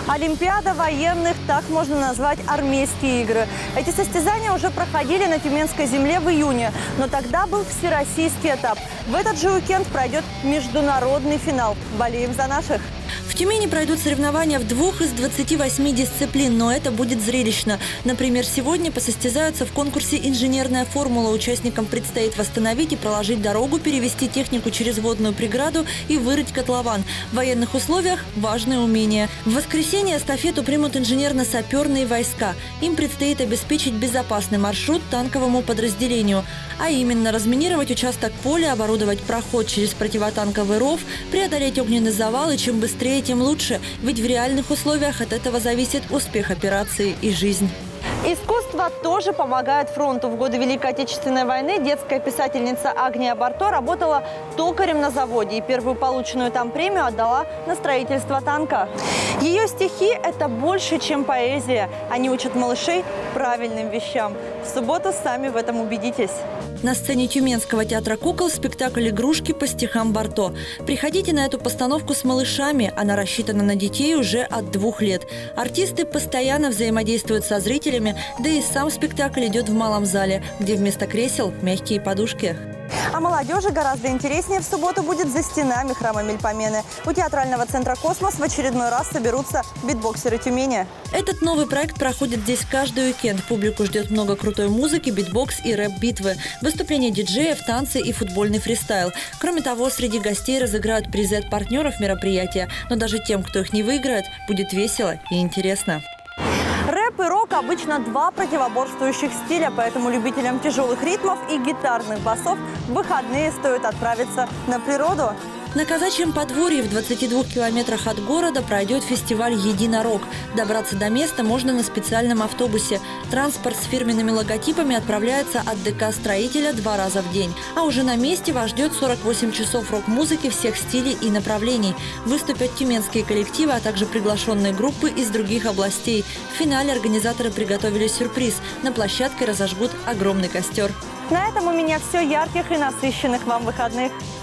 Олимпиада военных, так можно назвать армейские игры. Эти состязания уже проходили на Тюменской земле в июне, но тогда был всероссийский этап. В этот же уикенд пройдет международный финал. Болеем за наших! В Тюмени пройдут соревнования в 2 из 28 дисциплин, но это будет зрелищно. Например, сегодня посостязаются в конкурсе «Инженерная формула». Участникам предстоит восстановить и проложить дорогу, перевести технику через водную преграду и вырыть котлован. В военных условиях важное умение. В воскресенье эстафету примут инженерно-саперные войска. Им предстоит обеспечить безопасный маршрут танковому подразделению. А именно, разминировать участок поля, оборудовать проход через противотанковый ров, преодолеть огненный завал, и чем быстрее, тем лучше. Ведь в реальных условиях от этого зависит успех операции и жизнь. Искусство тоже помогает фронту. В годы Великой Отечественной войны детская писательница Агния Барто работала токарем на заводе и первую полученную там премию отдала на строительство танка. Ее стихи – это больше, чем поэзия. Они учат малышей правильным вещам. В субботу сами в этом убедитесь. На сцене Тюменского театра кукол спектакль «Игрушки» по стихам Барто. Приходите на эту постановку с малышами. Она рассчитана на детей уже от 2 лет. Артисты постоянно взаимодействуют со зрителями, да и сам спектакль идет в малом зале, где вместо кресел мягкие подушки. А молодежи гораздо интереснее в субботу будет за стенами храма Мельпомены. У театрального центра «Космос» в очередной раз соберутся битбоксеры Тюмени. Этот новый проект проходит здесь каждый уикенд. Публику ждет много крутой музыки, битбокс и рэп-битвы, выступления диджеев, танцы и футбольный фристайл. Кроме того, среди гостей разыграют призы от партнеров мероприятия. Но даже тем, кто их не выиграет, будет весело и интересно. Рэп и рок – обычно 2 противоборствующих стиля, поэтому любителям тяжелых ритмов и гитарных басов в выходные стоит отправиться на природу. На Казачьем подворье в 22 километрах от города пройдет фестиваль «Единорог». Добраться до места можно на специальном автобусе. Транспорт с фирменными логотипами отправляется от ДК «Строителя» 2 раза в день. А уже на месте вас ждет 48 часов рок-музыки всех стилей и направлений. Выступят тюменские коллективы, а также приглашенные группы из других областей. В финале организаторы приготовили сюрприз. На площадке разожгут огромный костер. На этом у меня все. Ярких и насыщенных вам выходных!